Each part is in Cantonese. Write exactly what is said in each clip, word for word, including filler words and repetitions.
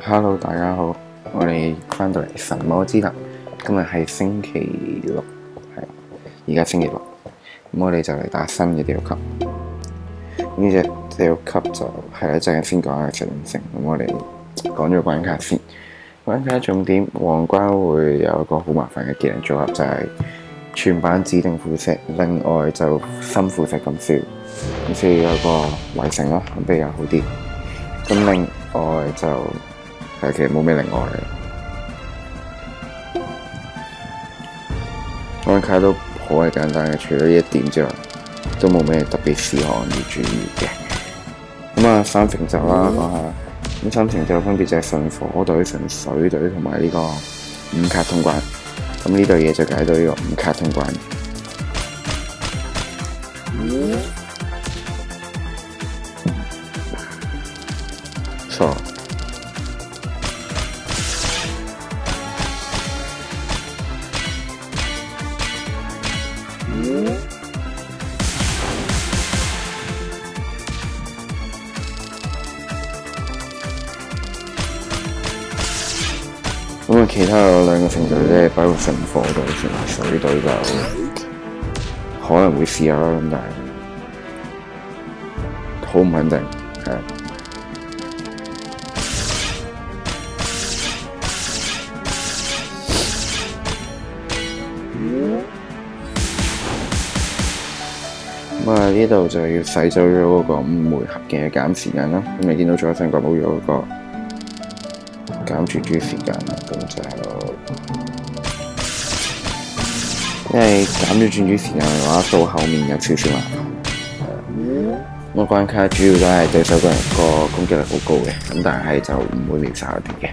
Hello，大家好，我哋翻到嚟神魔之塔，今日係星期六，係而家星期六，咁我哋就嚟打新嘅地獄級。呢隻地獄級就係一陣間先講下實用性，咁我哋講咗關卡先。關卡重點，皇冠會有一個好麻煩嘅技能組合，就係、是、全版指定腐蝕，另外就深腐蝕咁燒，咁所以有個圍城咯，咁比較好啲。咁另外就係其實冇咩另外嘅，關卡都好係簡單嘅，除咗呢一點之外，都冇咩特別事項要注意嘅。咁啊，三成就啦，講下。咁三成就分別就係純火隊、純水隊同埋呢個五卡通關。咁呢對嘢就解到呢個五卡通關。錯。咁啊，其他有兩個成就咧，包括純火隊同埋水隊就可能會試下啦，咁但係好唔肯定，係。咁啊，呢度就要洗走咗嗰個五枚合嘅減時間啦。咁你見到左上角冇咗嗰個減轉珠時間啦，咁就因為減咗轉珠時間嘅話，到後面有少少麻煩。咁關卡主要都係對手個人個攻擊力好高嘅，咁但係就唔會秒殺我哋嘅。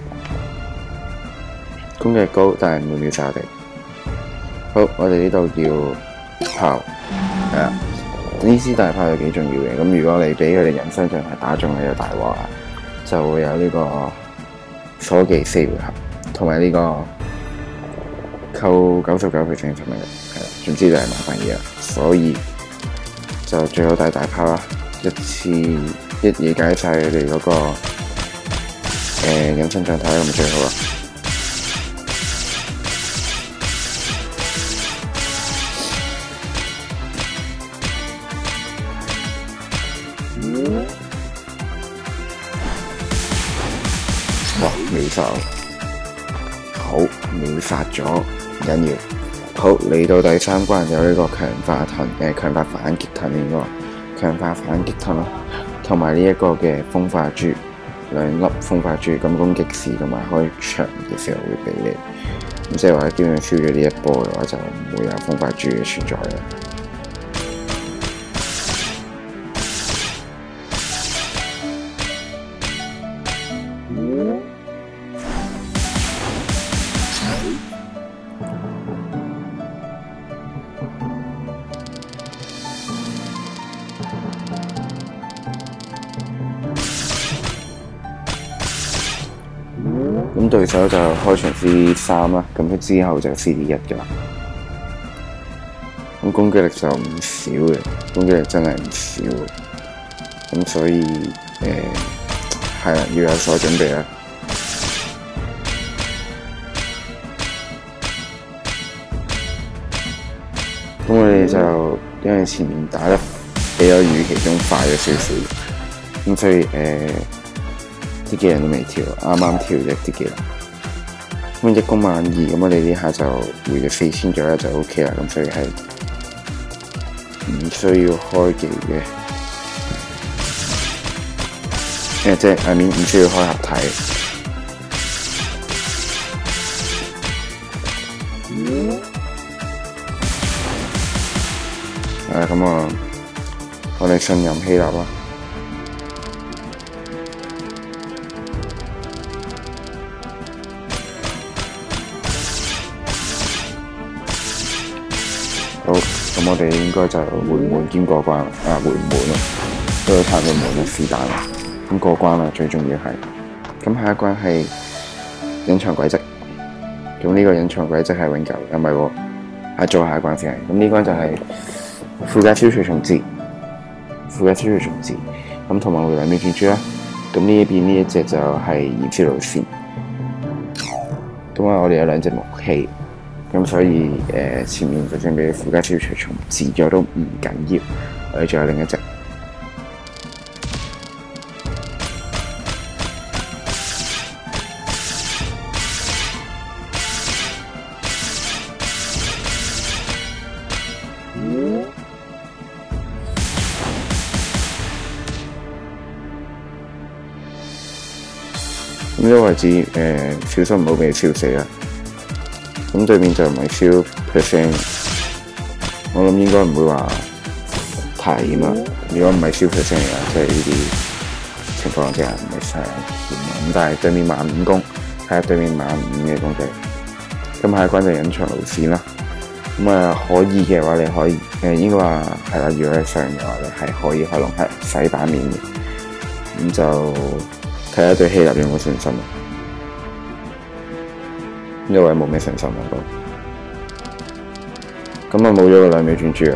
攻擊力高，但係唔會秒殺我哋。好，我哋呢度要炮，係啊，呢支大炮有幾重要嘅。咁如果你俾佢哋人身上係打中你，有大鑊啊，就會有呢個鎖技四回合，同埋呢個扣九十九 percent 生命力，係啦，總之就係麻煩嘢啦。所以就最好帶大炮啦，一次一嘢解晒佢哋嗰個誒隱身狀態咁最好啦。哇！秒殺，好秒殺咗，唔緊要。好，嚟到第三關有呢個強化盾誒強化反擊盾呢個強化反擊盾咯，同埋呢一個嘅風化珠，兩粒風化珠，咁攻擊時同埋開場嘅時候會俾你。咁即係話基本上燒咗呢一波嘅話，就唔會有風化珠嘅存在啦。咁對手就開場 C D 三啦，咁佢之後就 C D 一㗎啦。咁攻擊力就唔少嘅，攻擊力真係唔少嘅。咁所以誒係啦，要有所準備啦。咁我哋就因為前面打得比較預期中快咗少少，咁所以誒。呃啲技能都未跳，啱啱跳咗啲技能。咁一攻萬二，咁我哋呢下就回咗四千左右就 O K 啦。咁所以係唔需要開技嘅，誒即係下面唔需要開合體。誒咁啊，我哋信任希臘啦。好，咁我哋應該就回門兼過關啦，啊回門咯，都要撐到門啦，是但啦。咁過關啦，最重要係，咁下一關係隱藏軌跡。咁呢個隱藏軌跡係永久，唔係喎，係做下一關先係。咁呢關就係附加消除重置，附加消除重置。咁同埋會兩秒轉珠啦， 咁呢一邊呢一隻就係燃燒路線。咁啊，我哋有兩隻木器，咁所以誒、呃、前面就算俾附加小除蟲治咗都唔緊要。我哋仲有另一隻。咁呢個位置誒、呃，小心唔好俾佢燒死啦。咁對面就唔係燒 percent， 我諗應該唔會話太險啊。如果唔係燒 percent 嘅話，即係呢啲情況之下唔係太險。咁但係對面萬五攻，睇下對面萬五嘅攻擊。咁下一關就隱藏路線啦。咁啊可以嘅話，你可以誒、呃、應該話係啦。如果係上嘅話，你係可以可能係洗版面嘅。咁就睇下對希臘有冇信心啊！呢位冇咩信心我覺得，咁啊冇咗個兩秒轉珠啦！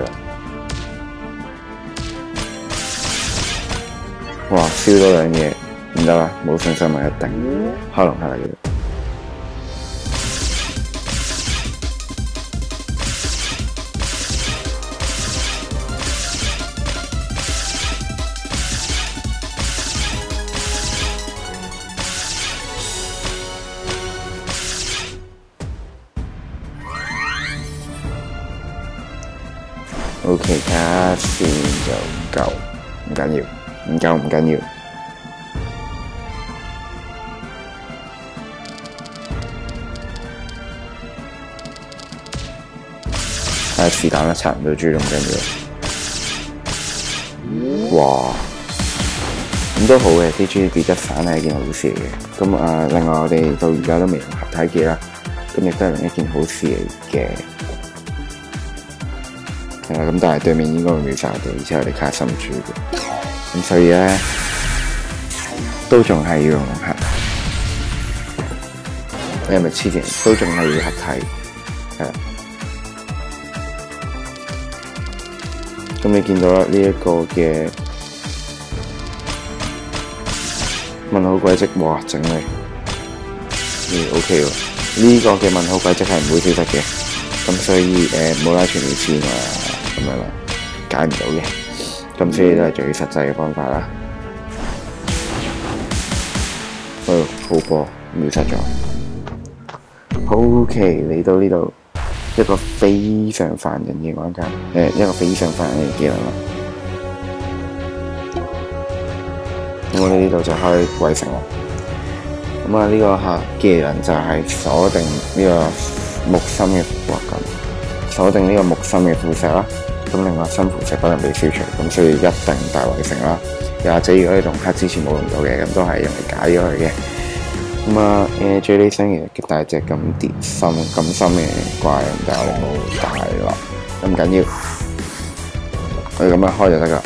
哇，燒多兩嘢唔得啦，冇信心啊一定，可能係嘅。O.K. 卡線就唔夠，唔緊要，唔夠唔緊要。係是但啦，插唔到珠都唔緊要。哇，咁都好嘅，啲珠跌得散係一件好事嚟嘅。咁啊，另外我哋到而家都未用合體技啦，咁亦都係另一件好事嚟嘅。係啦，咁但係對面應該會秒殺我哋，而且我哋卡深珠嘅，咁所以咧都仲係要用合。你係咪黐線？都仲係要合體，係啦。咁你見到啦，呢一個嘅問號軌跡，哇，整嚟，咦 OK 喎，呢個嘅問號軌跡係唔會消失嘅，咁所以誒冇拉全條線啊。咁樣啦，解唔到嘅，咁所以都係最實際嘅方法啦。哦，好波秒殺咗。OK，嚟到呢度一個非常煩人嘅關卡，誒一個非常煩人嘅技能啦。咁我哋呢度就可以圍城啦。咁啊呢個嚇技能就係鎖定呢個木心嘅哇咁，鎖定呢個木心嘅腐蝕啦。咁另外新腐蝕不能被消除，咁所以一定大圍城啦。又或者如果你同黑之前冇用到嘅，咁都係用嚟解咗佢嘅。咁啊誒最理想嘅大隻咁跌深咁深嘅怪，但係我哋冇大啦，咁唔緊要，我哋咁樣開就得㗎。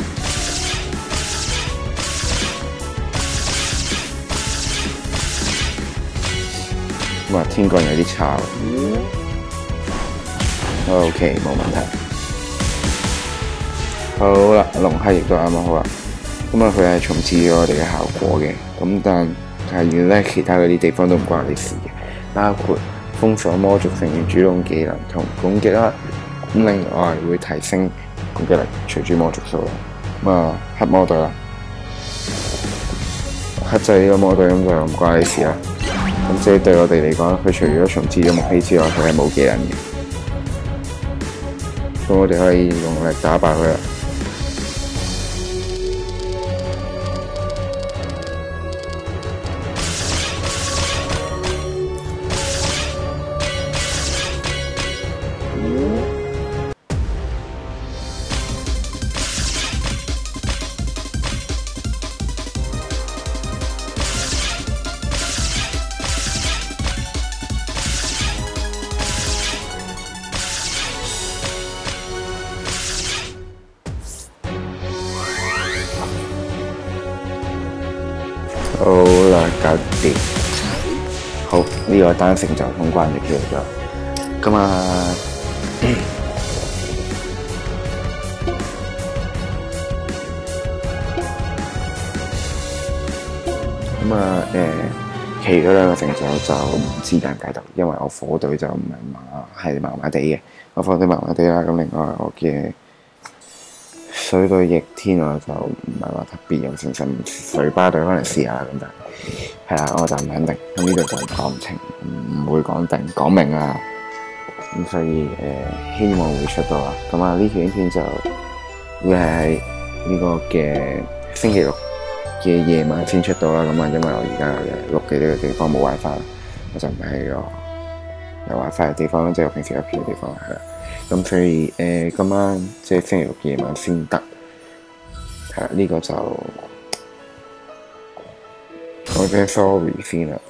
咁啊天幹有啲差，OK 冇問題。好啦，龍黑亦都啱啱好啦。咁啊，佢係重置咗我哋嘅效果嘅。咁但係原來其他嗰啲地方都唔關你事嘅，包括封鎖魔族成員主動技能同攻擊啦。咁另外會提升攻擊力，隨住魔族數啦。咁啊，黑魔隊啦，黑制呢個魔隊咁就唔關你事啦。咁即係對我哋嚟講，佢除咗重置咗木器之外，佢係冇技能嘅。咁我哋可以用力打敗佢啦。好啦，搞掂。好，呢、這個單成就通關就叫咗。咁啊， 咁啊誒，其餘嗰兩個成就就唔知解唔解到，因為我火隊就唔係麻係麻麻地嘅，我火隊麻麻地啦。咁另外我嘅水隊逆天我就唔係話特別有信心，水巴隊可能試下咁，但係係啦，我就唔肯定。咁呢度就講唔清，唔會講定講明啊。咁所以誒、呃，希望會出到啦。咁啊，呢條影片就會係呢個嘅星期六嘅夜晚先出到啦。咁啊，因為我而家嘅錄嘅呢個地方冇 WiFi 啦，我就唔係個有 WiFi 嘅地方，即係我平時入片嘅地方係啦。咁所以誒、呃，今晚即係星期六夜晚先得。係啦，呢、這個就我真係 sorry 先啦。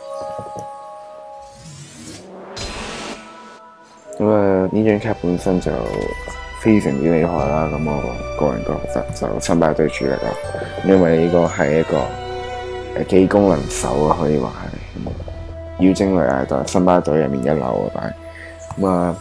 咁啊，呢張卡本身就非常之厲害啦。咁我個人覺得就新巴隊主力啦，因為呢個係一個誒技功能手啊，可以話係妖精雷艾特新巴隊入面一流啊。但係咁啊，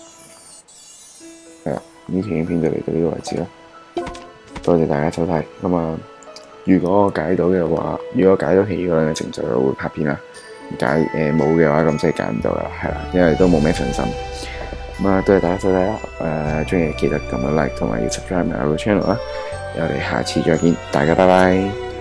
係啦，呢條影片就嚟到呢個位置啦。多謝大家收睇。咁啊，如果我解到嘅話，如果解到其餘嗰兩個程序，我會拍片啦。解誒冇嘅話，咁即係解唔到啦，係啦，因為都冇咩信心。咁啊，多謝大家收睇啦。誒，中意記得撳個 like 同埋要 subscribe 埋我個 channel 啦。我哋下次再見，大家拜拜。